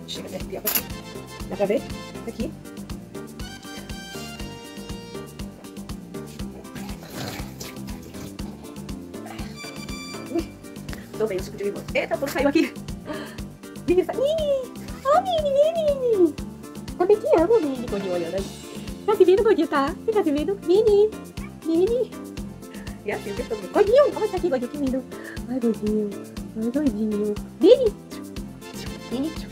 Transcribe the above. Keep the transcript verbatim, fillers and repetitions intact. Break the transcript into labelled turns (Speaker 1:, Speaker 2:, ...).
Speaker 1: Chega de arrepiar aqui. Dá pra ver? Aqui. Ui, tomei o suco de limão. Eita, tudo saiu aqui. Mini, Mini! Oh, Mini, Mini! Também te amo, Mini, gordinho, olhando aí. Tá se vendo, gordinho, tá? Você tá se vendo? Mini! Mini! E assim, o que todo mundo... Gordinho! Olha isso aqui, gordinho, que lindo. Ai, gordinho. Ai, gordinho. Mini! Mini!